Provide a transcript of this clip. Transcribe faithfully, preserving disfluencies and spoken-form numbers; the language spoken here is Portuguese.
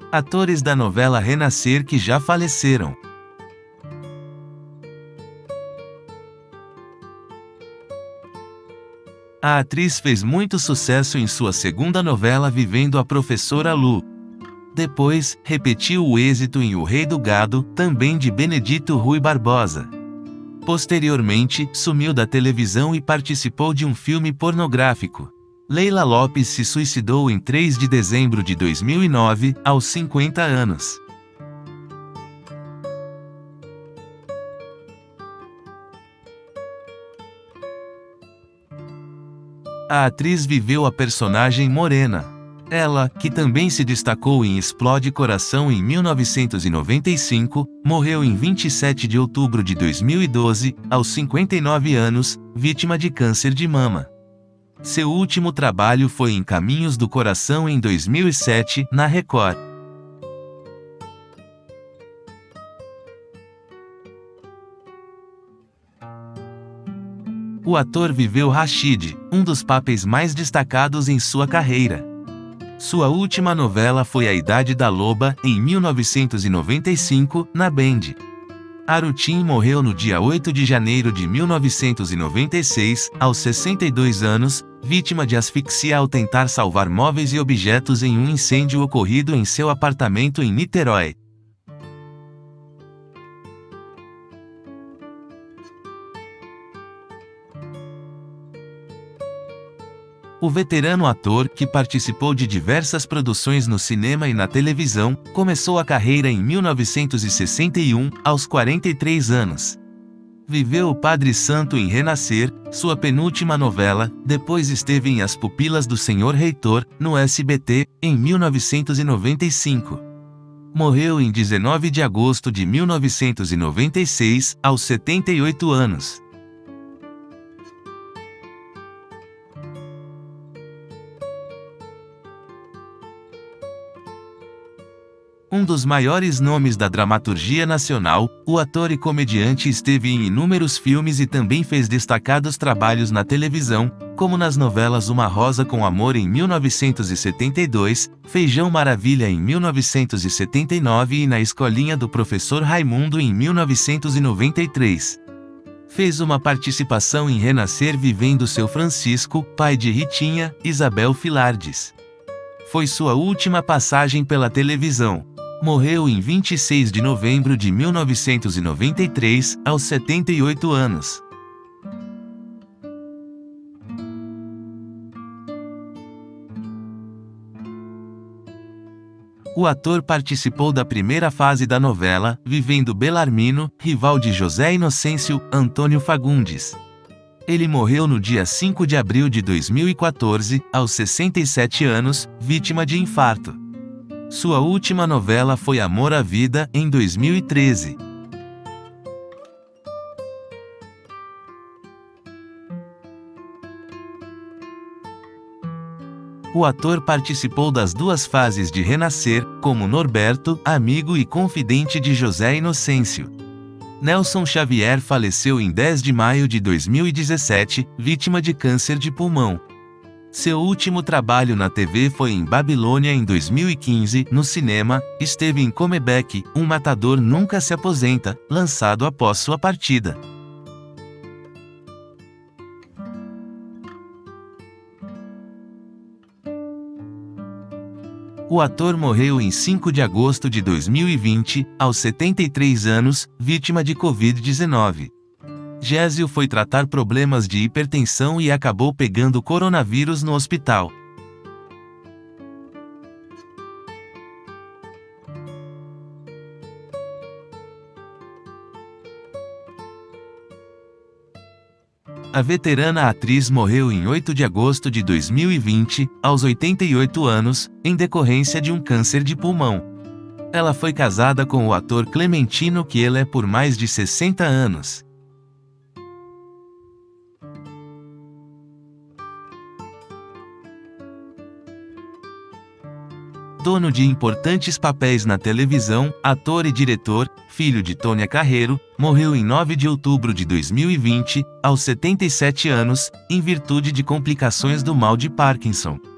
Atores da novela Renascer que já faleceram. A atriz fez muito sucesso em sua segunda novela vivendo a professora Lu. Depois, repetiu o êxito em O Rei do Gado, também de Benedito Rui Barbosa. Posteriormente, sumiu da televisão e participou de um filme pornográfico. Leila Lopes se suicidou em três de dezembro de dois mil e nove, aos cinquenta anos. A atriz viveu a personagem Morena. Ela, que também se destacou em Explode Coração em mil novecentos e noventa e cinco, morreu em vinte e sete de outubro de dois mil e doze, aos cinquenta e nove anos, vítima de câncer de mama. Seu último trabalho foi em Caminhos do Coração em dois mil e sete, na Record. O ator viveu Rashid, um dos papéis mais destacados em sua carreira. Sua última novela foi A Idade da Loba, em mil novecentos e noventa e cinco, na Band. Arutin morreu no dia oito de janeiro de mil novecentos e noventa e seis, aos sessenta e dois anos, vítima de asfixia ao tentar salvar móveis e objetos em um incêndio ocorrido em seu apartamento em Niterói. O veterano ator, que participou de diversas produções no cinema e na televisão, começou a carreira em mil novecentos e sessenta e um, aos quarenta e três anos. Viveu o Padre Santo em Renascer, sua penúltima novela, depois esteve em As Pupilas do Senhor Reitor, no S B T, em mil novecentos e noventa e cinco. Morreu em dezenove de agosto de mil novecentos e noventa e seis, aos setenta e oito anos. Um dos maiores nomes da dramaturgia nacional, o ator e comediante esteve em inúmeros filmes e também fez destacados trabalhos na televisão, como nas novelas Uma Rosa com Amor em mil novecentos e setenta e dois, Feijão Maravilha em mil novecentos e setenta e nove e Na Escolinha do Professor Raimundo em mil novecentos e noventa e três. Fez uma participação em Renascer vivendo seu Francisco, pai de Ritinha, Isabel Filardes. Foi sua última passagem pela televisão. Morreu em vinte e seis de novembro de mil novecentos e noventa e três, aos setenta e oito anos. O ator participou da primeira fase da novela, vivendo Belarmino, rival de José Inocêncio, Antônio Fagundes. Ele morreu no dia cinco de abril de dois mil e quatorze, aos sessenta e sete anos, vítima de infarto. Sua última novela foi Amor à Vida, em dois mil e treze. O ator participou das duas fases de Renascer, como Norberto, amigo e confidente de José Inocêncio. Nelson Xavier faleceu em dez de maio de dois mil e dezessete, vítima de câncer de pulmão. Seu último trabalho na T V foi em Babilônia em dois mil e quinze, no cinema, esteve em Comeback, Um Matador Nunca Se Aposenta, lançado após sua partida. O ator morreu em cinco de agosto de dois mil e vinte, aos setenta e três anos, vítima de covid dezenove. Gésio foi tratar problemas de hipertensão e acabou pegando coronavírus no hospital. A veterana atriz morreu em oito de agosto de dois mil e vinte, aos oitenta e oito anos, em decorrência de um câncer de pulmão. Ela foi casada com o ator Clementino Kiele por mais de sessenta anos. Dono de importantes papéis na televisão, ator e diretor, filho de Tônia Carreiro, morreu em nove de outubro de dois mil e vinte, aos setenta e sete anos, em virtude de complicações do mal de Parkinson.